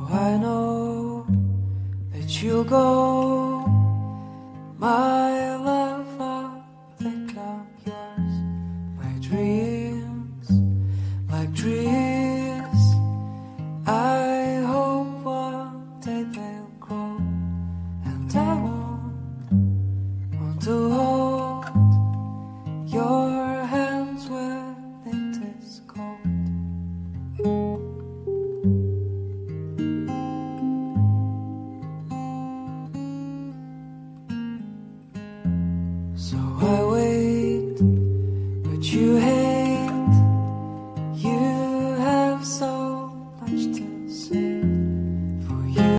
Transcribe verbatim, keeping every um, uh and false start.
I know that you'll go, my love, I'll think I'm yours. My dreams, like trees, I hope one day they'll grow, and I won't want to hold your hands when it is cold. So I wait, but you hate